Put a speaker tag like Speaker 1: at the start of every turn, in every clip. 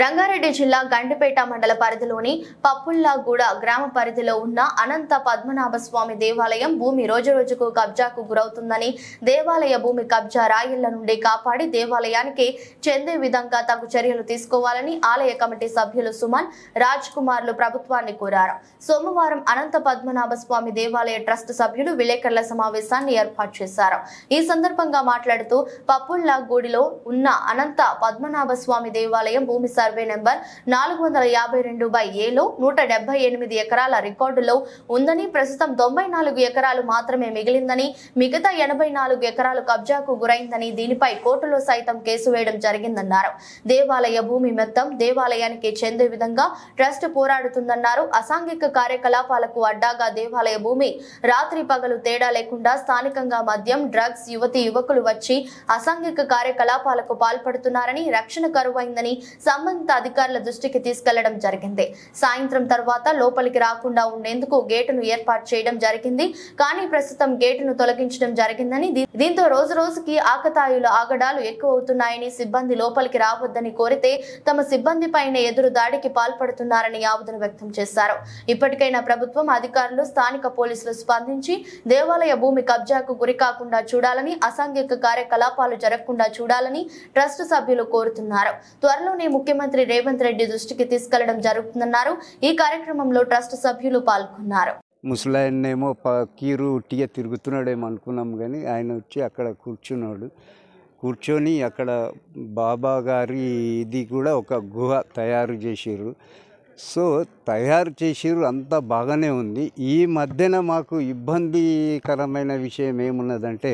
Speaker 1: రంగారెడ్డి జిల్లా గండిపేట మండల పరిధిలోని పప్పుల్లాగూడ గ్రామ పరిధిలో ఉన్న అనంత పద్మనాభ స్వామి దేవాలయం భూమి రోజురోజుకు కబ్జాకు గురవుతుందని, దేవాలయ భూమి కబ్జా రాయిళ్ల నుండి కాపాడి దేవాలయానికి చెందే విధంగా తగు చర్యలు తీసుకోవాలని ఆలయ కమిటీ సభ్యులు సుమన్, రాజ్ కుమార్లు ప్రభుత్వాన్ని కోరారు. సోమవారం అనంత పద్మనాభ స్వామి దేవాలయ ట్రస్ట్ సభ్యులు విలేకరుల సమావేశాన్ని ఏర్పాటు చేశారు. ఈ సందర్భంగా మాట్లాడుతూ పప్పుల్లాగూడిలో ఉన్న అనంత పద్మనాభ స్వామి దేవాలయం భూమి సర్వే నెంబర్ 452/Aలో 178 ఎకరాల రికార్డులో ఉందని, ప్రస్తుతం 94 ఎకరాలు మాత్రమే మిగిలిందని, మిగతా 84 ఎకరాలు కబ్జాకు గురైందని, దీనిపై కోర్టులో సైతం కేసు వేయడం జరిగిందన్నారు. దేవాలయ భూమి మొత్తం దేవాలయానికి చెందే విధంగా ట్రస్ట్ పోరాడుతుందన్నారు. అసాంఘిక కార్యకలాపాలకు అడ్డాగా దేవాలయ భూమి రాత్రి పగలు తేడా లేకుండా స్థానికంగా మద్యం, డ్రగ్స్, యువకులు వచ్చి అసాంఘిక కార్యకలాపాలకు పాల్పడుతున్నారని, రక్షణ కరువైందని సంబంధిత అధికారుల దృష్టికి తీసుకెళ్లడం జరిగింది. సాయంత్రం తర్వాత లోపలికి రాకుండా ఉండేందుకు గేటును ఏర్పాటు చేయడం జరిగింది. కానీ ప్రస్తుతం గేటును తొలగించడం జరిగిందని, దీంతో రోజు రోజుకి ఆకతాయిల ఆగడాలు ఎక్కువ అవుతున్నాయని, సిబ్బంది లోపలికి రావద్దని కోరితే తమ సిబ్బంది పైన ఎదురు దాడికి పాల్పడుతున్నారని ఆవేదన వ్యక్తం చేశారు. ఇప్పటికైనా ప్రభుత్వం అధికారులు, స్థానిక పోలీసులు స్పందించి దేవాలయ భూమి కబ్జాకు గురి కాకుండా చూడాలని, అసాంఘిక కార్యకలాపాలు జరగకుండా చూడాలని ట్రస్ట్ సభ్యులు కోరుతున్నారు. త్వరలోనే ముఖ్యమంత్రి రేవంత్ రెడ్డి దృష్టికి తీసుకెళ్లడం జరుగుతుందన్నారు. ఈ కార్యక్రమంలో ట్రస్ట్ సభ్యులు పాల్గొన్నారు.
Speaker 2: ముసలాయన్నేమో కీరు ఉట్టిగా తిరుగుతున్నాడేమో అనుకున్నాం, కానీ ఆయన వచ్చి అక్కడ కూర్చొని అక్కడ బాబా గారి ఇది కూడా ఒక గుహ తయారు చేసిర్రు. తయారు చేసిర్రు, అంతా బాగానే ఉంది. ఈ మధ్యన మాకు ఇబ్బందికరమైన విషయం ఏమున్నదంటే,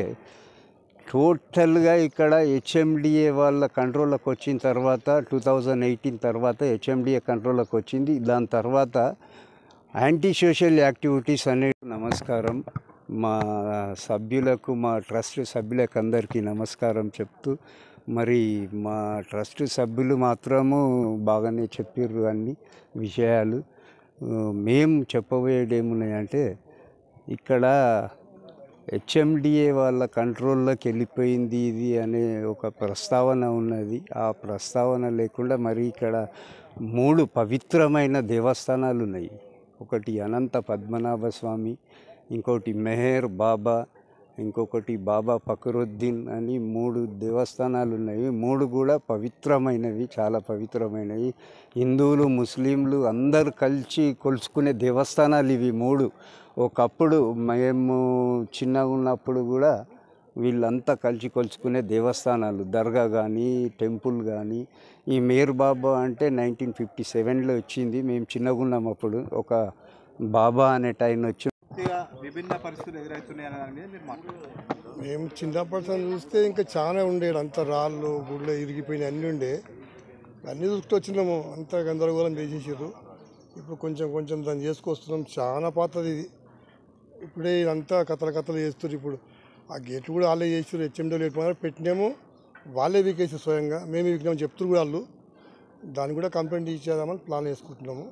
Speaker 2: టోటల్గా ఇక్కడ హెచ్ఎండిఏ వాళ్ళ కంట్రోల్లోకి వచ్చిన తర్వాత 2018 తర్వాత హెచ్ఎండిఏ కంట్రోల్లోకి వచ్చింది. దాని తర్వాత యాంటీ సోషల్ యాక్టివిటీస్ అనే నమస్కారం మా సభ్యులకు, మా ట్రస్ట్ సభ్యులకు అందరికీ నమస్కారం చెప్తూ, మరి మా ట్రస్ట్ సభ్యులు మాత్రము బాగానే చెప్పిర్రు అన్ని విషయాలు. మేము చెప్పబోయేది ఏమున్నాయంటే, ఇక్కడ హెచ్ఎండిఏ వాళ్ళ కంట్రోల్లోకి వెళ్ళిపోయింది ఇది అనే ఒక ప్రస్తావన ఉన్నది. ఆ ప్రస్తావన లేకుండా మరి ఇక్కడ 3 పవిత్రమైన దేవస్థానాలు ఉన్నాయి. ఒకటి అనంత పద్మనాభ స్వామి, ఇంకోటి మెహర్ బాబా, ఇంకొకటి బాబా ఫకరుద్దీన్ అని 3 దేవస్థానాలు ఉన్నాయి. 3 కూడా పవిత్రమైనవి, చాలా పవిత్రమైనవి. హిందువులు, ముస్లింలు అందరూ కలిసి కొలుచుకునే దేవస్థానాలు ఇవి 3. ఒకప్పుడు మేము చిన్నగా ఉన్నప్పుడు కూడా వీళ్ళంతా కలిసి కొలుచుకునే దేవస్థానాలు, దర్గా కానీ, టెంపుల్ కానీ. ఈ మేర్ బాబా అంటే 1957లో వచ్చింది. మేము చిన్నగా ఉన్నాం అప్పుడు. ఒక బాబా అనే టైం వచ్చి
Speaker 3: విభిన్న పరిస్థితులు ఎదురవుతున్నాయని
Speaker 4: మేము చిన్నప్పటి చూస్తే ఇంకా చాలా ఉండేది. అంత రాళ్ళు, గుళ్ళు ఇరిగిపోయినాయి, అన్నీ ఉండే. అన్నీ చూస్తూ వచ్చినాము, అంతా గందరగోళం చేసేసారు. ఇప్పుడు కొంచెం దాన్ని చేసుకొస్తున్నాం. చాలా పాతది ఇది. ఇప్పుడే ఇదంతా కథలు చేస్తారు. ఇప్పుడు ఆ గేట్లు కూడా వాళ్ళే చేస్తారు. హెచ్ఎండి లేకపోయినా పెట్టినాము, వాళ్ళే వీకేసి స్వయంగా మేము వీకినాము చెప్తారు కూడా వాళ్ళు. దాన్ని కూడా కంప్లైంట్ ఇచ్చేద్దామని ప్లాన్ వేసుకుంటున్నాము.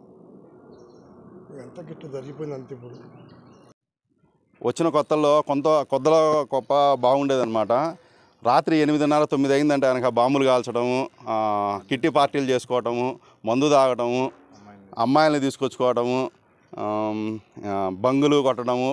Speaker 4: ఇదంతా గిట్ట జరిగిపోయింది అంతే. ఇప్పుడు
Speaker 3: వచ్చిన కొత్తలో కొత్తలో గొప్ప బాగుండేదన్నమాట. రాత్రి 8:30-9 అయిందంటే కనుక బాంబులు కాల్చడము, కిట్టి పార్టీలు చేసుకోవటము, మందు తాగటము, అమ్మాయిల్ని తీసుకొచ్చుకోవటము, బంగులు కొట్టడము,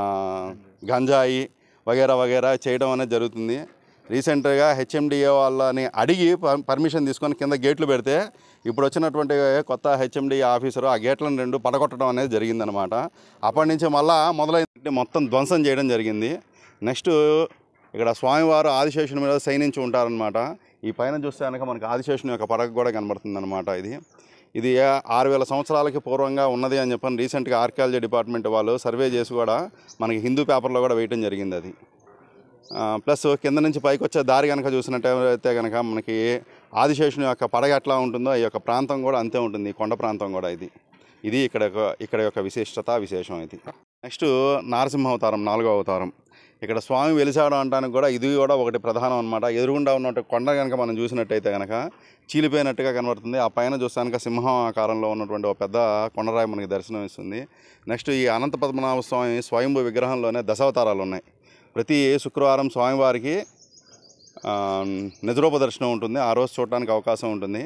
Speaker 3: గంజాయి వగేరా చేయడం అనేది జరుగుతుంది. రీసెంట్గా హెచ్ఎండిఏ వాళ్ళని అడిగి పర్మిషన్ తీసుకొని కింద గేట్లు పెడితే, ఇప్పుడు వచ్చినటువంటి కొత్త హెచ్ఎండిఏ ఆఫీసరు ఆ గేట్లను 2 పడగొట్టడం అనేది జరిగిందనమాట. అప్పటి నుంచి మళ్ళీ మొదలైంది, మొత్తం ధ్వంసం చేయడం జరిగింది. నెక్స్ట్ ఇక్కడ స్వామివారు ఆదిశేషుని మీద శయనించి ఉంటారనమాట. ఈ పైన చూస్తే కనుక మనకి ఆదిశేషుని యొక్క పడగ కూడా కనబడుతుంది అనమాట. ఇది 6000 సంవత్సరాలకి పూర్వంగా ఉన్నది అని చెప్పని రీసెంట్గా ఆర్కియాలజీ డిపార్ట్మెంట్ వాళ్ళు సర్వే చేసి కూడా మనకి హిందూ పేపర్లో కూడా వేయటం జరిగింది అది. ప్లస్ కింద నుంచి పైకి వచ్చే దారి కనుక చూసినట్టయితే కనుక మనకి ఆదిశేషుని యొక్క పడగ ఎట్లా ఉంటుందో ఈ యొక్క ప్రాంతం కూడా అంతే ఉంటుంది, కొండ ప్రాంతం కూడా. ఇది ఇక్కడ యొక్క విశేషం ఇది. నెక్స్ట్ నారసింహ అవతారం, 4వ అవతారం. ఇక్కడ స్వామి వెలిసాడు అనడానికి కూడా ఇది కూడా ఒకటి ప్రధానం అనమాట. ఎదురుగుండా ఉన్నట్టు కొండ కనుక మనం చూసినట్టయితే కనుక చీలిపోయినట్టుగా కనబడుతుంది. ఆ పైన చూస్తానికి సింహం ఆకారంలో ఉన్నటువంటి ఒక పెద్ద కొండరాయి మనకి దర్శనం ఇస్తుంది. నెక్స్ట్ ఈ అనంత పద్మనాభ స్వామి స్వయంభూ విగ్రహంలోనే దశావతారాలు ఉన్నాయి. ప్రతి శుక్రవారం స్వామివారికి నిజరూప దర్శనం ఉంటుంది. ఆ రోజు చూడడానికి అవకాశం ఉంటుంది.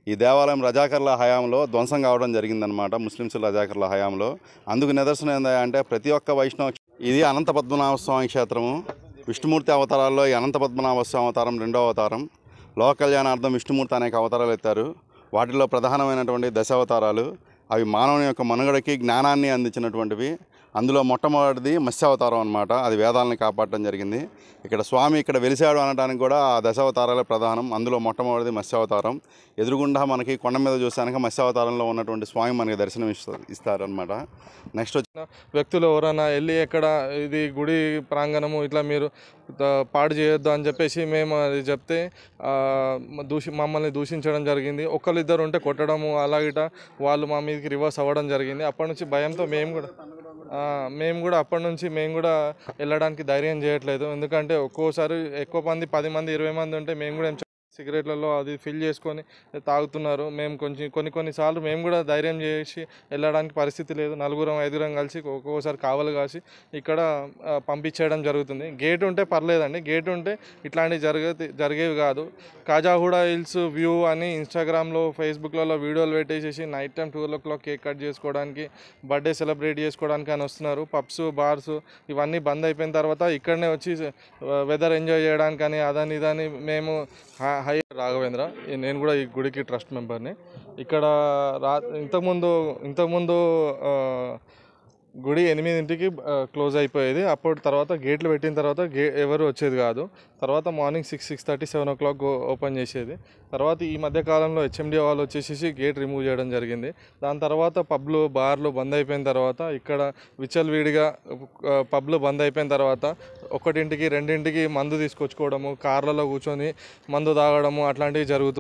Speaker 3: ఈ దేవాలయం రజాకర్ల హయాంలో ధ్వంసం కావడం జరిగిందనమాట, ముస్లిమ్స్ రజాకర్ల హయాంలో. అందుకు నిదర్శనం ఏంటంటే ప్రతి ఒక్క వైష్ణవ, ఇది అనంత పద్మనాభ స్వామి క్షేత్రము. విష్ణుమూర్తి అవతారాల్లో ఈ అనంత పద్మనాభ స్వామి అవతారం 2వ అవతారం. లోక కళ్యాణార్థం విష్ణుమూర్తి అనేక అవతారాలు ఎత్తారు. వాటిలో ప్రధానమైనటువంటి దశావతారాలు అవి మానవుని యొక్క మనుగడకి జ్ఞానాన్ని అందించినటువంటివి. అందులో మొట్టమొదటిది మత్స్యావతారం అనమాట. అది వేదాలని కాపాడటం జరిగింది. ఇక్కడ స్వామి ఇక్కడ వెలిసాడు అనడానికి కూడా ఆ దశావతారాలే ప్రధానం. అందులో మొట్టమొదటిది మత్స్యావతారం. ఎదురుగుండా మనకి కొండ మీద చూసాక మత్స్యావతారంలో ఉన్నటువంటి స్వామి మనకి దర్శనం ఇస్తారనమాట. నెక్స్ట్ వచ్చిన
Speaker 5: వ్యక్తులు ఎవరైనా వెళ్ళి ఎక్కడ ఇది గుడి ప్రాంగణము ఇట్లా మీరు పాడు చేయొద్దు అని చెప్పేసి మేము అది చెప్తే మమ్మల్ని దూషించడం జరిగింది. ఒకళ్ళిద్దరు ఉంటే కొట్టడము అలాగిట వాళ్ళు మా మీదకి రివర్స్ అవ్వడం జరిగింది. అప్పటి నుంచి భయంతో మేము కూడా అప్పటి నుంచి మేము కూడా వెళ్ళడానికి ధైర్యం చేయట్లేదు. ఎందుకంటే ఒక్కోసారి ఎక్కువ మంది 10 మంది 20 మంది ఉంటే మేము కూడా సిగరెట్లలో అది ఫిల్ చేసుకొని తాగుతున్నారు. మేము కొన్నిసార్లు మేము కూడా ధైర్యం చేసి వెళ్ళడానికి పరిస్థితి లేదు. 4-5 కలిసి ఒక్కొక్కసారి కావలు కాసి ఇక్కడ పంపించేయడం జరుగుతుంది. గేట్ ఉంటే పర్లేదండి, గేట్ ఉంటే ఇట్లాంటివి జరిగేవి కాదు. కాజాగూడ హిల్స్ వ్యూ అని ఇన్స్టాగ్రామ్లో ఫేస్బుక్లలో వీడియోలు పెట్టేసేసి night time 12 o'clock cake cut చేసుకోవడానికి, బర్త్డే సెలబ్రేట్ చేసుకోవడానికి అని వస్తున్నారు. పబ్స్ బార్స్ ఇవన్నీ బంద్ అయిపోయిన తర్వాత ఇక్కడనే వచ్చి వెదర్ ఎంజాయ్ చేయడానికి అని అదని ఇదని మేము హై రాఘవేంద్ర, నేను కూడా ఈ గుడికి ట్రస్ట్ మెంబర్ని. ఇక్కడ ఇంతకుముందు గుడి 8ంటికి క్లోజ్ అయిపోయేది. అప్పుడు తర్వాత గేట్లు పెట్టిన తర్వాత ఎవరు వచ్చేది కాదు. తర్వాత మార్నింగ్ 6:30 7 o'clock ఓపెన్ చేసేది. తర్వాత ఈ మధ్యకాలంలో HMD వాళ్ళు వచ్చేసి గేట్ రిమూవ్ చేయడం జరిగింది. దాని తర్వాత పబ్లు బార్లు బంద్ అయిపోయిన తర్వాత ఇక్కడ విచ్చలవిడిగా పబ్లు బంద్ అయిపోయిన తర్వాత 1ంటికి 2ంటికి మందు తీసుకొచ్చుకోవడము, కార్లలో కూర్చొని మందు తాగడము అట్లాంటివి జరుగుతుంది.